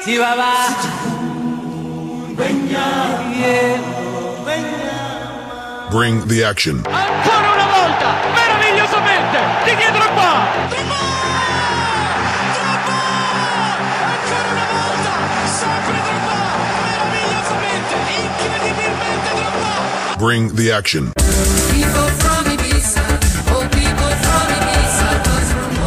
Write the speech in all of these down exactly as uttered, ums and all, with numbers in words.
Si va va. Bring the action. Ancora una volta, meravigliosamente, di dietro il qua. Drogba! Drogba! Ancora una volta, sempre Drogba, meravigliosamente, incredibilmente Drogba. Bring the action. People from Ibiza, oh people from Ibiza, cause from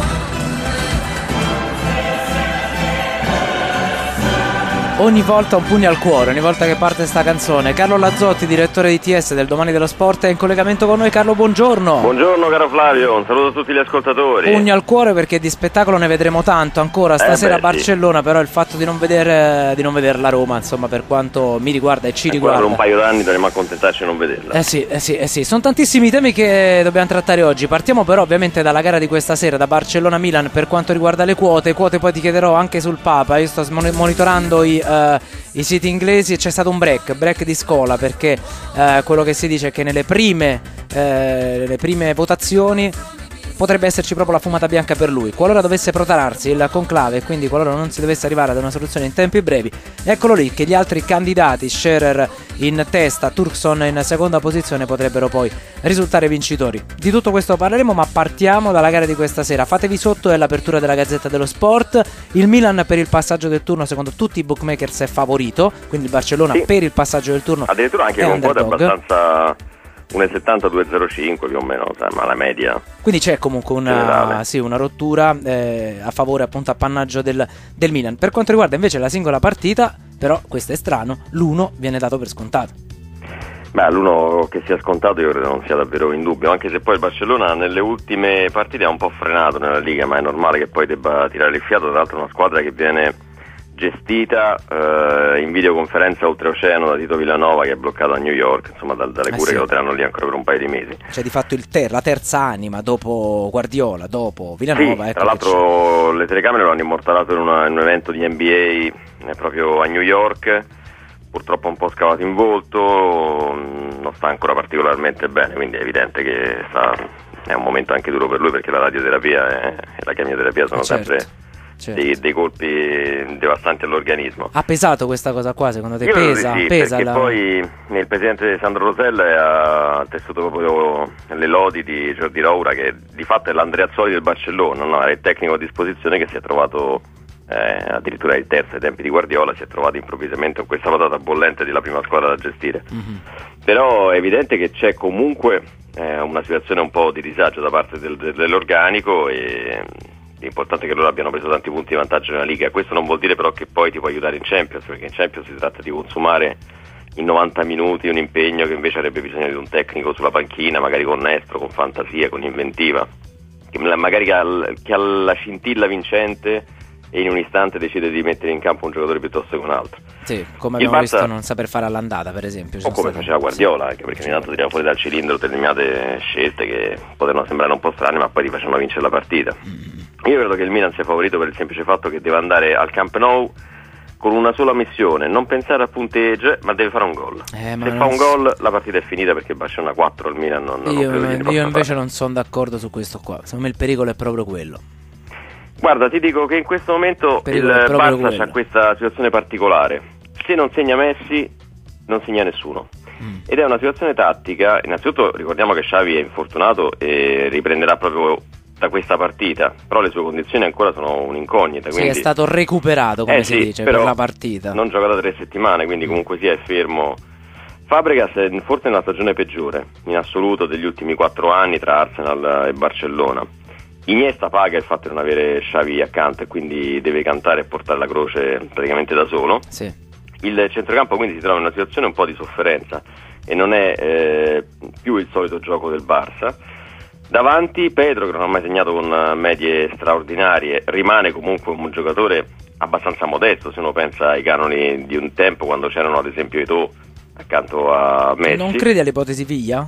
Ogni volta un pugno al cuore, ogni volta che parte sta canzone. Carlo Lazzotti, direttore di T S del Domani dello Sport, è in collegamento con noi. Carlo, buongiorno. Buongiorno caro Flavio, un saluto a tutti gli ascoltatori. Pugno al cuore perché di spettacolo ne vedremo tanto ancora stasera eh beh, a Barcellona, sì. Però il fatto di non vedere di non vedere la Roma, insomma, per quanto mi riguarda e ci Ancora riguarda, per un paio d'anni dovremmo accontentarci di non vederla. Eh sì, eh sì, eh sì. Sono tantissimi i temi che dobbiamo trattare oggi. Partiamo però ovviamente dalla gara di questa sera, da Barcellona-Milan, per quanto riguarda le quote. Quote poi ti chiederò anche sul Papa. Io sto monitorando i, uh, i siti inglesi e c'è stato un break, break di scuola, perché uh, quello che si dice è che nelle prime, uh, nelle prime votazioni potrebbe esserci proprio la fumata bianca per lui. Qualora dovesse protrarsi il conclave e quindi qualora non si dovesse arrivare ad una soluzione in tempi brevi, eccolo lì che gli altri candidati, Scherer in testa, Turkson in seconda posizione, potrebbero poi risultare vincitori. Di tutto questo parleremo, ma partiamo dalla gara di questa sera. Fatevi sotto, è l'apertura della Gazzetta dello Sport. Il Milan per il passaggio del turno secondo tutti i bookmakers è favorito, quindi il Barcellona sì. per il passaggio del turno addirittura anche con quote abbastanza uno virgola settanta, due virgola zero cinque più o meno, ma la media. Quindi c'è comunque una, sì, una rottura eh, a favore, appunto, appannaggio del, del Milan. Per quanto riguarda invece la singola partita, però questo è strano, l'uno viene dato per scontato. Beh, l'uno che sia scontato io credo non sia davvero in dubbio, anche se poi il Barcellona nelle ultime partite ha un po' frenato nella Liga, ma è normale che poi debba tirare il fiato. Tra l'altro è una squadra che viene gestita eh, in videoconferenza oltreoceano da Tito Villanova, che è bloccato a New York, insomma da, dalle cure eh sì. che lo terranno lì ancora per un paio di mesi. Cioè di fatto il ter- la terza anima dopo Guardiola, dopo Villanova. Sì, ecco, tra l'altro le telecamere lo hanno immortalato in, una, in un evento di N B A eh, proprio a New York, purtroppo un po' scavato in volto, non sta ancora particolarmente bene, quindi è evidente che sta, è un momento anche duro per lui, perché la radioterapia e la chemioterapia sono certo. sempre Certo. Dei, dei colpi devastanti all'organismo. Ha pesato questa cosa qua, secondo te? Io Pesa? Sì, pesa perché la... poi il presidente Sandro Rosella ha tessuto proprio le lodi di Jordi Roura, che di fatto è l'Andreazzoli del Barcellona, no? Era il tecnico a disposizione che si è trovato eh, addirittura il terzo ai tempi di Guardiola, si è trovato improvvisamente con questa patata bollente della prima squadra da gestire. Mm-hmm. Però è evidente che c'è comunque eh, una situazione un po' di disagio da parte del, dell'organico, e l'importante è che loro abbiano preso tanti punti di vantaggio nella Liga. Questo non vuol dire però che poi ti può aiutare in Champions, perché in Champions si tratta di consumare in novanta minuti un impegno che invece avrebbe bisogno di un tecnico sulla panchina, magari con nestro, con fantasia, con inventiva, che magari che ha, che ha la scintilla vincente e in un istante decide di mettere in campo un giocatore piuttosto che un altro. Sì, come abbiamo Barça, visto non saper fare all'andata, per esempio. O come state... faceva Guardiola, sì. anche perché ogni tanto tiriamo fuori dal cilindro determinate scelte che potevano sembrare un po' strane, ma poi ti facevano vincere la partita. Mm. Io credo che il Milan sia favorito per il semplice fatto che deve andare al Camp Nou con una sola missione, non pensare al punteggio, ma deve fare un gol. Eh, Se fa un gol la partita è finita, perché Barcellona quattro, il Milan non, non io, credo io invece fare. Non sono d'accordo su questo qua. Secondo me il pericolo è proprio quello. Guarda, ti dico che in questo momento il, il Barça ha questa situazione particolare. Se non segna Messi, non segna nessuno. Mm. Ed è una situazione tattica. Innanzitutto ricordiamo che Xavi è infortunato e riprenderà proprio da questa partita, però le sue condizioni ancora sono un'incognita. Quindi... Sì, è stato recuperato, come eh si sì, dice, per la partita. Non gioca da tre settimane, quindi comunque sia è fermo. Fabregas è forse nella stagione peggiore in assoluto degli ultimi quattro anni tra Arsenal e Barcellona. Iniesta paga il fatto di non avere Xavi accanto e quindi deve cantare e portare la croce praticamente da solo. Sì. Il centrocampo quindi si trova in una situazione un po' di sofferenza e non è eh, più il solito gioco del Barça. Davanti Pedro, che non ha mai segnato con medie straordinarie, rimane comunque un giocatore abbastanza modesto se uno pensa ai canoni di un tempo, quando c'erano ad esempio Eto'o accanto a Messi. Non credi all'ipotesi Villa?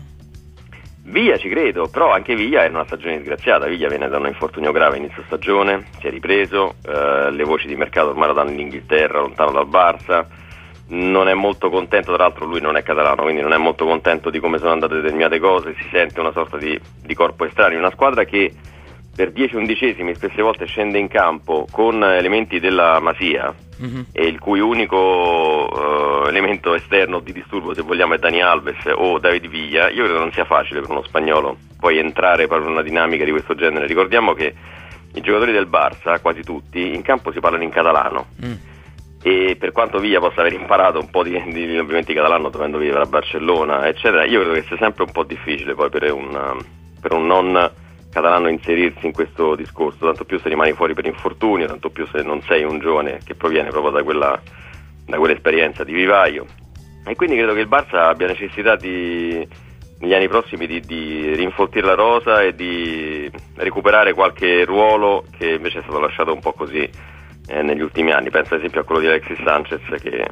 Villa ci credo, però anche Villa è in una stagione disgraziata. Villa viene da un infortunio grave inizio stagione, si è ripreso, eh, le voci di mercato ormai lo danno in Inghilterra, lontano dal Barça, non è molto contento, tra l'altro lui non è catalano, quindi non è molto contento di come sono andate determinate cose, si sente una sorta di, di corpo estraneo, una squadra che per dieci undicesimi spesse volte scende in campo con elementi della Masia, mm-hmm. e il cui unico uh, elemento esterno di disturbo, se vogliamo, è Dani Alves o David Villa, io credo non sia facile per uno spagnolo poi entrare proprio in una dinamica di questo genere. Ricordiamo che i giocatori del Barça, quasi tutti, in campo si parlano in catalano, mm. e per quanto Villa possa aver imparato un po' di, di ovviamente catalano dovendo vivere a Barcellona eccetera, io credo che sia sempre un po' difficile poi per un, per un non catalano inserirsi in questo discorso, tanto più se rimani fuori per infortunio, tanto più se non sei un giovane che proviene proprio da quella da quell'esperienza di vivaio, e quindi credo che il Barça abbia necessità di negli anni prossimi di, di rinfoltire la rosa e di recuperare qualche ruolo che invece è stato lasciato un po' così eh, negli ultimi anni. Penso ad esempio a quello di Alexis Sanchez, che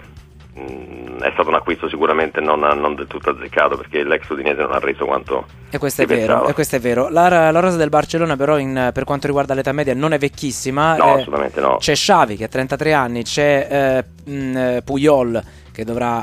mh, è stato un acquisto sicuramente non, non del tutto azzeccato, perché l'ex udinese non ha reso quanto e questo è vero, e questo è vero. La, la rosa del Barcellona però in, per quanto riguarda l'età media non è vecchissima, no, eh, assolutamente no. C'è Xavi che ha trentatré anni, c'è eh, mh, Puyol che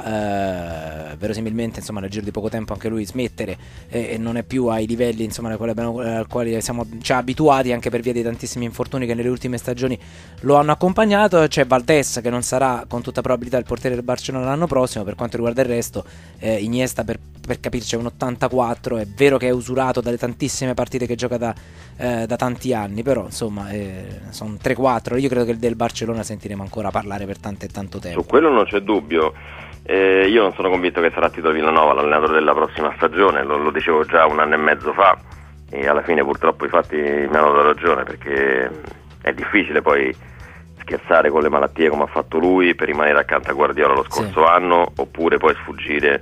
dovrà eh, verosimilmente, insomma, nel giro di poco tempo anche lui smettere, e, e non è più ai livelli, insomma, ai quali, abbiamo, ai quali siamo già abituati, anche per via dei tantissimi infortuni che nelle ultime stagioni lo hanno accompagnato. C'è Valdés che non sarà con tutta probabilità il portiere del Barcellona l'anno prossimo. Per quanto riguarda il resto, eh, Iniesta, per, per capirci, è un ottantaquattro, è vero che è usurato dalle tantissime partite che gioca da, eh, da tanti anni, però insomma eh, sono tre quattro. Io credo che del Barcellona sentiremo ancora parlare per tanto e tanto tempo. Su quello non c'è dubbio. Eh, io non sono convinto che sarà Tito Villanova l'allenatore della prossima stagione, lo, lo dicevo già un anno e mezzo fa, e alla fine purtroppo i fatti mi hanno dato ragione, perché è difficile poi scherzare con le malattie come ha fatto lui per rimanere accanto a Guardiola lo scorso sì. anno, oppure poi sfuggire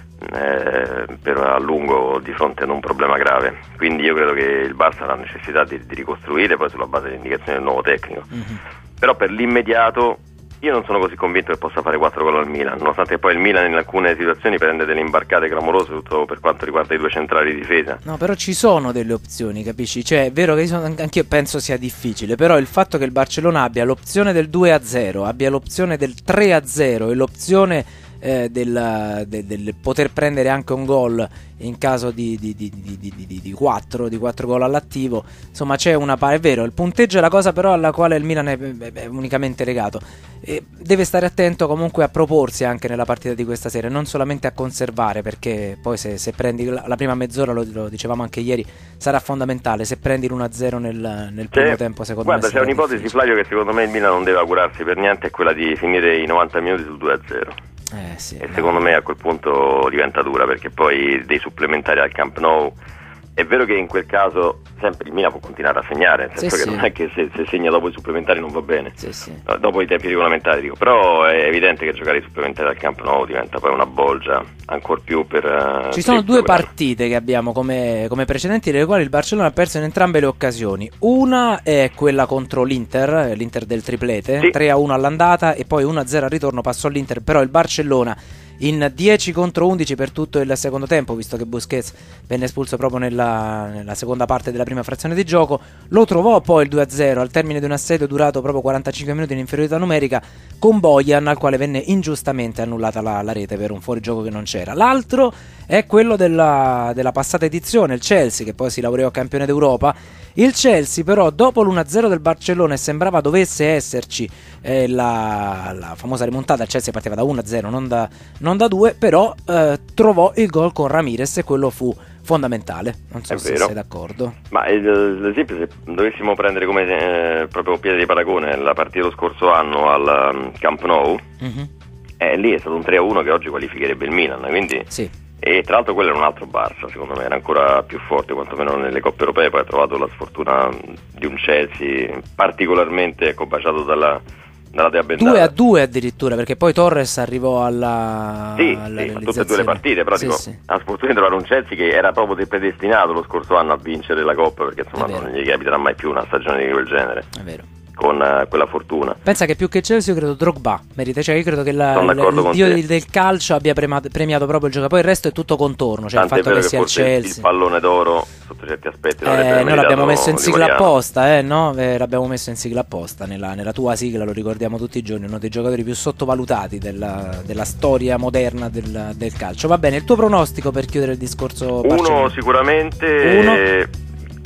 eh, per a lungo di fronte ad un problema grave. Quindi io credo che il Barça ha la necessità di, di ricostruire poi sulla base delle indicazioni del nuovo tecnico, mm-hmm. però per l'immediato io non sono così convinto che possa fare quattro gol al Milan, nonostante poi il Milan in alcune situazioni prende delle imbarcate clamorose, soprattutto per quanto riguarda i due centrali di difesa. No, però ci sono delle opzioni, capisci? Cioè, è vero che sono, anch'io penso sia difficile, però il fatto che il Barcellona abbia l'opzione del due a zero, abbia l'opzione del tre a zero e l'opzione eh, del, del, del poter prendere anche un gol in caso di, di, di, di, di, di, di quattro di quattro gol all'attivo, insomma c'è una pa- è vero, il punteggio è la cosa però alla quale il Milan è, è, è unicamente legato, e deve stare attento comunque a proporsi anche nella partita di questa sera, non solamente a conservare, perché poi se, se prendi la, la prima mezz'ora, lo, lo dicevamo anche ieri, sarà fondamentale. Se prendi l'uno a zero nel, nel primo c'è, tempo, secondo guarda, me c'è un'ipotesi, difficile. Flavio, che secondo me il Milan non deve augurarsi per niente, è quella di finire i novanta minuti sul due a zero. Eh, sì, e no. secondo me a quel punto diventa dura, perché poi dei supplementari al Camp Nou, è vero che in quel caso sempre il Milan può continuare a segnare, nel senso sì, che sì. non è che se, se segna dopo i supplementari non va bene, sì, sì. no, dopo i tempi regolamentari dico, però è evidente che giocare i supplementari al Camp Nou diventa poi una bolgia ancor più per ci sono per due programma. partite che abbiamo come, come precedenti, nelle quali il Barcellona ha perso in entrambe le occasioni. Una è quella contro l'Inter, l'Inter del triplete, sì. tre a uno all'andata e poi uno a zero al ritorno, passò l'Inter, però il Barcellona in dieci contro undici per tutto il secondo tempo, visto che Busquets venne espulso proprio nella, nella seconda parte della prima frazione di gioco, lo trovò poi il due a zero al termine di un assedio durato proprio quarantacinque minuti in inferiorità numerica, con Bojan, al quale venne ingiustamente annullata la, la rete per un fuorigioco che non c'era. L'altro è quello della, della passata edizione, il Chelsea, che poi si laureò campione d'Europa. Il Chelsea però, dopo l'uno a zero del Barcellona, e sembrava dovesse esserci eh, la, la famosa rimontata, il Chelsea partiva da uno a zero, non da, non da due, però eh, trovò il gol con Ramirez e quello fu fondamentale. Non so È se vero. sei d'accordo. Ma eh, l'esempio, se dovessimo prendere come eh, proprio piede di paragone la partita lo scorso anno al um, Camp Nou, Mm-hmm. eh, lì è stato un tre a uno che oggi qualificherebbe il Milan, quindi Sì. e tra l'altro quello era un altro Barça, secondo me era ancora più forte, quantomeno nelle coppe europee. Poi ha trovato la sfortuna di un Chelsea particolarmente combaciato dalla, dalla Dea Bendata. due a due addirittura, perché poi Torres arrivò alla Sì, alla sì, a tutte e due le realizzazione. partite, però Sì, dico, sì. ha sfortuna di trovare un Chelsea che era proprio predestinato lo scorso anno a vincere la Coppa, perché insomma È vero. non gli capiterà mai più una stagione di quel genere, È vero. con uh, quella fortuna. Pensa che più che Chelsea io credo Drogba merita, cioè io credo che la, Sono il, d'accordo il con dio te. del- del calcio abbia prema- premiato proprio il giocatore, poi il resto è tutto contorno, cioè Tant'è il fatto vero che che sia il forse il Chelsea. pallone d'oro sotto certi aspetti l'avrebbe Eh, noi meritato l'abbiamo messo in sigla l'italiano. apposta, eh, no? Eh, l'abbiamo messo in sigla apposta nella, nella tua sigla, lo ricordiamo tutti i giorni, uno dei giocatori più sottovalutati della, della storia moderna del, del calcio. Va bene, il tuo pronostico per chiudere il discorso Uno Barcellona? sicuramente, Uno. eh,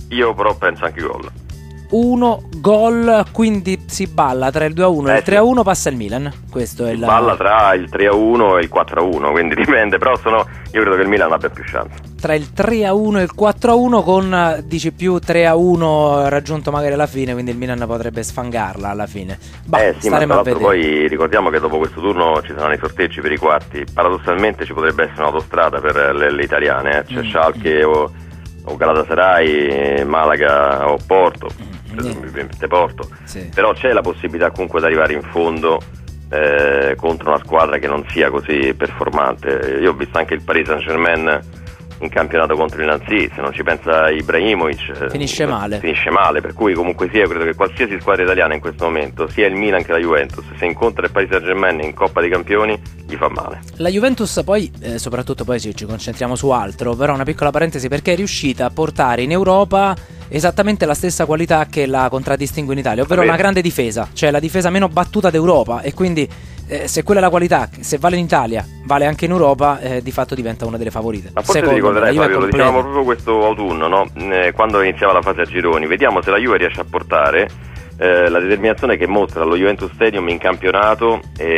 Io però penso anche gol. uno gol, quindi si balla tra il due a uno Eh, e il tre a uno, sì. passa il Milan. Questo è Si il balla tra il tre a uno e il quattro a uno, quindi dipende, però sono, io credo che il Milan abbia più chance. tra il tre a uno e il quattro a uno, con dici più tre a uno raggiunto magari alla fine, quindi il Milan potrebbe sfangarla alla fine. Bah, eh sì, ma staremo tra a l'altro vedere. poi ricordiamo che dopo questo turno ci saranno i sorteggi per i quarti. Paradossalmente ci potrebbe essere un'autostrada per le, le italiane, eh? C'è Mm. Schalke o, o Galatasaray, Malaga o Porto, Mm. presumibilmente Porto. Sì. Però c'è la possibilità comunque di arrivare in fondo eh, contro una squadra che non sia così performante. Io ho visto anche il Paris Saint-Germain in campionato contro il Nancy, se non ci pensa Ibrahimovic eh, Finisce male. finisce male, per cui comunque sia, io credo che qualsiasi squadra italiana in questo momento, sia il Milan che la Juventus, se incontra il Paris Saint-Germain in Coppa dei Campioni gli fa male. La Juventus poi, eh, soprattutto poi sì, ci concentriamo su altro, però una piccola parentesi, perché è riuscita a portare in Europa esattamente la stessa qualità che la contraddistingue in Italia, ovvero Vero. una grande difesa, cioè la difesa meno battuta d'Europa, e quindi eh, se quella è la qualità, se vale in Italia, vale anche in Europa, eh, di fatto diventa una delle favorite. Ma forse ti Secondo me, ricorderai, la Juve Fabio, lo completa. dicevamo proprio questo autunno, no? Eh, quando iniziava la fase a gironi, vediamo se la Juve riesce a portare eh, la determinazione che mostra allo Juventus Stadium in campionato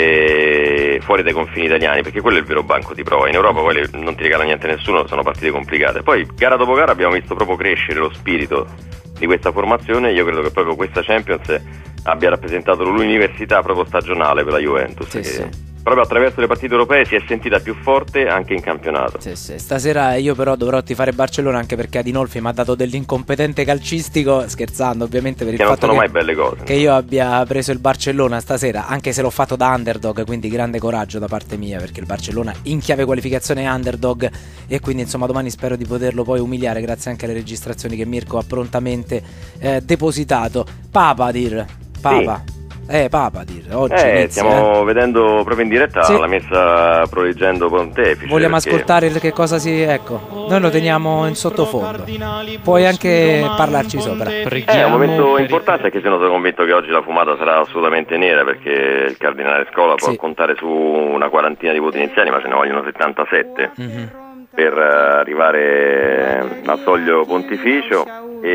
e fuori dai confini italiani, perché quello è il vero banco di prova. In Europa poi le- non ti regala niente nessuno, sono partite complicate. Poi gara dopo gara abbiamo visto proprio crescere lo spirito di questa formazione. Io credo che proprio questa Champions abbia rappresentato l'università proprio stagionale per la Juventus, Sì, che sì. proprio attraverso le partite europee si è sentita più forte anche in campionato. Sì, sì. Stasera io però dovrò tifare Barcellona, anche perché Adinolfi mi ha dato dell'incompetente calcistico, scherzando ovviamente per il Che non fatto sono che, mai belle cose. che io abbia preso il Barcellona stasera, anche se l'ho fatto da underdog, quindi grande coraggio da parte mia, perché il Barcellona in chiave qualificazione è underdog, e quindi insomma domani spero di poterlo poi umiliare grazie anche alle registrazioni che Mirko ha prontamente eh, depositato. Papadir, Papa. Eh, Papadir, oggi Eh, inizia, stiamo vedendo proprio in diretta Sì. la messa proleggendo Pontefice. Vogliamo perché- ascoltare il- che cosa si... ecco, noi lo teniamo in sottofondo. Puoi anche parlarci sopra. Eh, un momento importante, anche se non sono convinto che oggi la fumata sarà assolutamente nera, perché il cardinale Scola può Sì. contare su una quarantina di voti iniziali, ma ce ne vogliono settantasette Mhm. per eh, arrivare al soglio pontificio.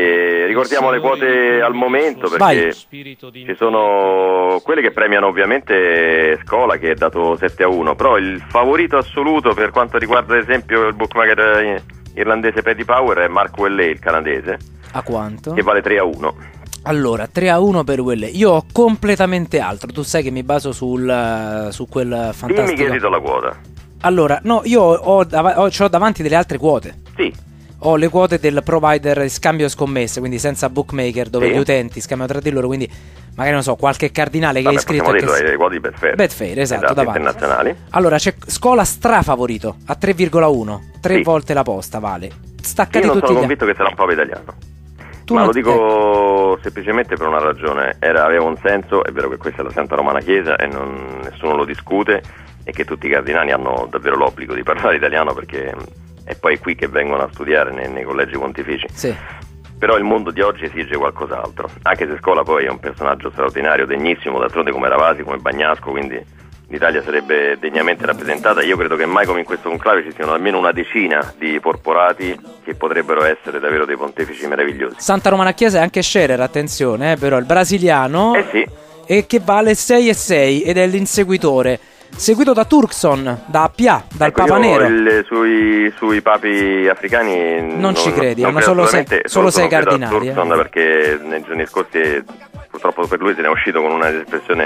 E ricordiamo le quote al momento, perché Vai. ci sono quelle che premiano ovviamente Scola, che è dato sette a uno, però il favorito assoluto per quanto riguarda ad esempio il bookmaker irlandese Paddy Power è Mark Welley, il canadese, A quanto? che vale tre a uno. Allora, tre a uno per Welle. Io ho completamente altro. Tu sai che mi baso sul, su quel Dimmi che fantastico. ti do la quota. Allora, no, io ho, dav- ho, c'ho davanti delle altre quote. Sì, Ho le quote del provider di scambio scommesse, quindi senza bookmaker, dove Sì. gli utenti scambiano tra di loro. Quindi, magari non so, qualche cardinale che è vabbè, iscritto. possiamo e che dirlo, si- hai le quote di Betfair. Betfair, esatto, davanti. internazionali. Allora, c'è Scola strafavorito a tre virgola uno, tre Sì. volte la posta, vale. Staccati Io non tutti sono gli convinto che sarà un pavo italiano. Tu Ma non- lo dico semplicemente per una ragione, era, aveva un senso, è vero che questa è la Santa Romana Chiesa e non, nessuno lo discute, e che tutti i cardinali hanno davvero l'obbligo di parlare italiano, perché è poi qui che vengono a studiare nei, nei collegi pontifici. Sì. Però il mondo di oggi esige qualcos'altro, anche se Scola poi è un personaggio straordinario, degnissimo, d'altronde come Ravasi, come Bagnasco, quindi l'Italia sarebbe degnamente rappresentata. Io credo che mai come in questo conclave ci siano almeno una decina di porporati che potrebbero essere davvero dei pontefici meravigliosi. Santa Romana Chiesa è anche Scherer, attenzione, eh, però il brasiliano, Eh sì, e che vale sei e sei ed è l'inseguitore, seguito da Turkson, da Appia, dal ecco, Papa io Nero. il- sui, sui papi africani Non ci credi, hanno credo solo sei- assolutamente, solo sei non credo a cardinali, eh. Turkson, perché nei giorni scorsi purtroppo per lui se ne è uscito con una espressione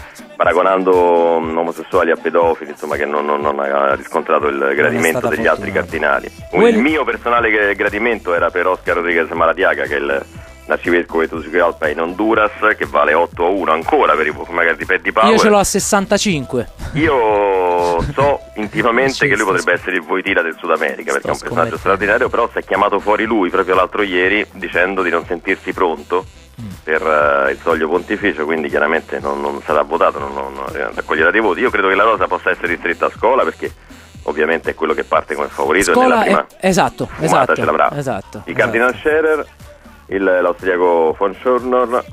paragonando mm, omosessuali a pedofili, insomma, che non, non- non ha riscontrato il gradimento stata degli altri fortunata. cardinali. Quel- Il mio personale che- gradimento era per Oscar Rodriguez Maradiaga, che è il l'arcivescovo di Tegucigalpa in Honduras, che vale otto a uno ancora per i magari di Paddy Power. Io ce l'ho a sessantacinque. Io so intimamente Sì, che lui sto potrebbe sc- essere il Voitila del Sud America, perché è un sto personaggio scommettendo. straordinario, però si è chiamato fuori lui proprio l'altro ieri dicendo di non sentirsi pronto Mm. per eh, il soglio pontificio, quindi chiaramente non, non sarà votato, non, non, non raccoglierà dei voti. Io credo che la rosa possa essere ristretta a Scola, perché ovviamente è quello che parte come favorito e nella Scola prima è... Esatto, fumata esatto. ce l'avrà. Esatto. Il Cardinal esatto. Scherer, il, l'austriaco von Schorner,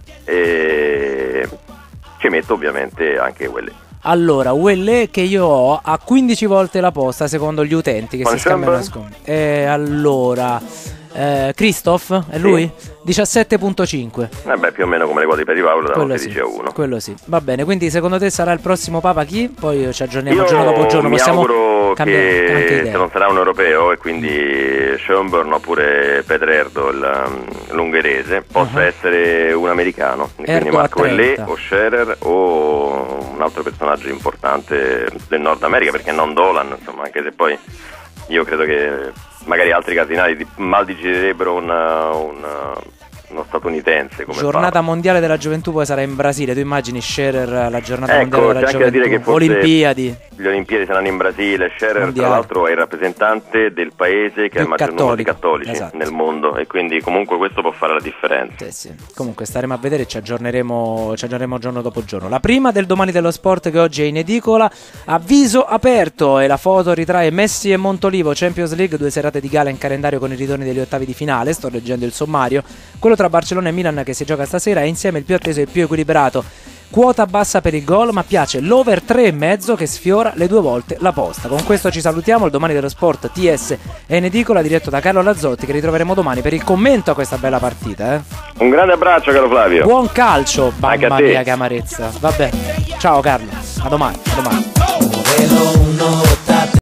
e ci metto ovviamente anche quelli. Allora, Welle che io ho a quindici volte la posta secondo gli utenti che Van si scambiano Schempen? nascondi. E allora eh, Christoph, è lui? Sì. diciassette virgola cinque. Eh beh, più o meno come le quote per i Paolo, da sedici a uno. Quello sì, va bene. Quindi secondo te sarà il prossimo Papa chi? Poi ci aggiorniamo Io giorno dopo giorno. Mi Possiamo auguro cambiare anche che idea. se non sarà un europeo e quindi Schönborn oppure Peter Erdo, l'ungherese, possa uh-huh. essere un americano. E quindi MarcoEllè o Scherer o un altro personaggio importante del Nord America, perché non Dolan, insomma, anche se poi io credo che magari altri cardinali mal digerirebbero una, una, uno statunitense come giornata Papa. Mondiale della gioventù poi sarà in Brasile, tu immagini Scherer la giornata ecco, mondiale della c'è gioventù, anche da dire che Olimpiadi, le Olimpiadi saranno in Brasile. Scherer mondiale. Tra l'altro è il rappresentante del paese che più ha il maggior cattolico. numero di cattolici Esatto. nel mondo, e quindi comunque questo può fare la differenza. Sì, sì. Comunque staremo a vedere e ci aggiorneremo, ci aggiorneremo giorno dopo giorno. La prima del Domani dello Sport, che oggi è in edicola, a viso aperto, e la foto ritrae Messi e Montolivo, Champions League, due serate di gala in calendario con i ritorni degli ottavi di finale. Sto leggendo il sommario, quello tra Barcellona e Milan che si gioca stasera, è insieme il più atteso e il più equilibrato. Quota bassa per il gol, ma piace l'over tre e mezzo che sfiora le due volte la posta. Con questo ci salutiamo. Il Domani dello Sport T S è in edicola, diretto da Carlo Lazzotti, che ritroveremo domani per il commento a questa bella partita. Eh? Un grande abbraccio, caro Flavio. Buon calcio, anche mamma mia che amarezza. Vabbè, ciao Carlo, a domani, a domani.